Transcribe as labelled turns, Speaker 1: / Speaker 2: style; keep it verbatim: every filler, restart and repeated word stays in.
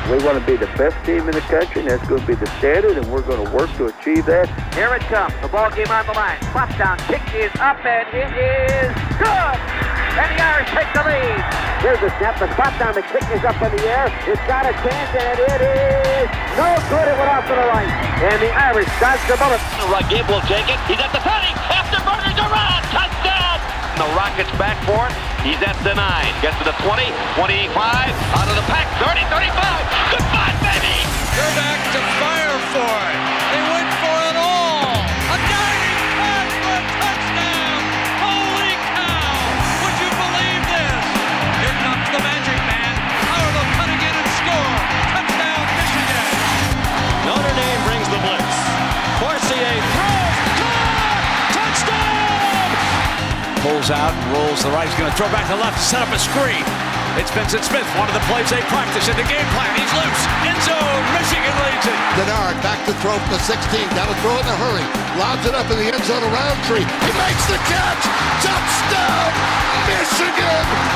Speaker 1: We want to be the best team in the country, and that's going to be the standard, and we're going to work to achieve that.
Speaker 2: Here it comes. The ball game on the line. Spot down. Kick is up, and it is good. And the Irish take the lead. Here's the snap. The spot down. The kick is up in the air. It's got a chance, and it is no good. It went off to the right. And the Irish dodge the bullet.
Speaker 3: Gabe will take it. He's at the thirty. Afterburner's around. Touchdown. The Rockets back for it. He's at the nine. Gets to the twenty. twenty-five. Out of the pack. thirty. thirty-five. Goodbye, baby.
Speaker 4: They're back to fire for it. They went for it all. A diving pass for a touchdown. Holy cow. Would you believe this? Here comes the Magic Man. Howard will cut again and score. Touchdown, Michigan.
Speaker 5: Notre Dame brings the blitz. Forcier throws. Caught! Touchdown!
Speaker 6: Pulls out, rolls the right. He's going to throw back to left, set up a screen. It's Vincent Smith, one of the plays they practice in the game plan. He's loose. End zone. Michigan leads it.
Speaker 7: Denard back to throw from the sixteen. Got to throw it in a hurry. Lobs it up in the end zone around Roundtree. He makes the catch. Touchdown, Michigan.